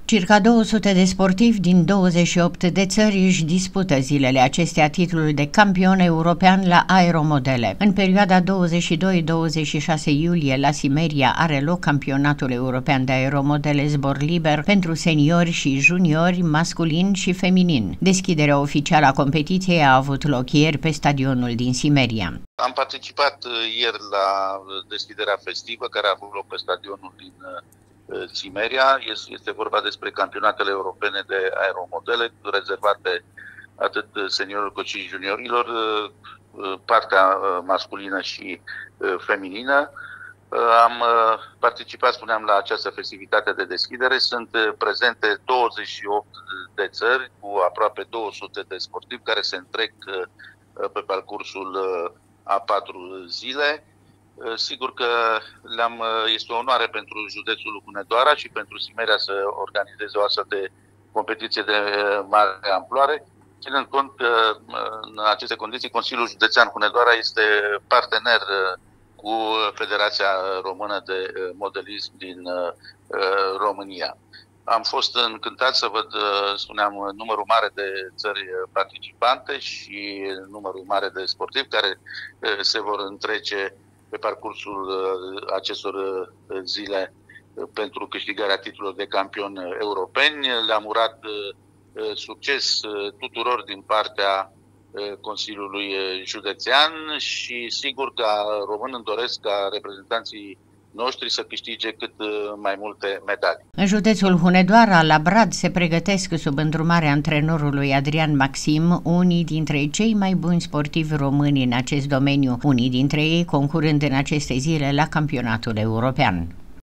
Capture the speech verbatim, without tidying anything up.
Circa două sute de sportivi din douăzeci și opt de țări își dispută zilele acestea titlul de campion european la aeromodele. În perioada douăzeci și doi - douăzeci și șase iulie la Simeria are loc campionatul european de aeromodele zbor liber pentru seniori și juniori, masculin și feminin. Deschiderea oficială a competiției a avut loc ieri pe stadionul din Simeria. Am participat ieri la deschiderea festivă care a avut loc pe stadionul din Simeria. Este vorba despre campionatele europene de aeromodele rezervate atât seniorilor cât și juniorilor, partea masculină și feminină. Am participat, spuneam, la această festivitate de deschidere. Sunt prezente douăzeci și opt de țări cu aproape două sute de sportivi care se întrec pe parcursul a patru zile. Sigur că le-am, este o onoare pentru județul Hunedoara și pentru Simeria să organizeze o astfel de competiție de mare amploare, ținând cont că în aceste condiții Consiliul Județean Hunedoara este partener cu Federația Română de Modelism din România. Am fost încântat să văd, spuneam, numărul mare de țări participante și numărul mare de sportivi care se vor întrece pe parcursul acestor zile pentru câștigarea titlurilor de campion europeni. Le-am urat succes tuturor din partea Consiliului Județean și sigur ca român îmi doresc ca reprezentanții noștri să câștige cât mai multe medalii. În județul Hunedoara, la Brad, se pregătesc sub îndrumarea antrenorului Adrian Maxim unii dintre cei mai buni sportivi români în acest domeniu, unii dintre ei concurând în aceste zile la campionatul european.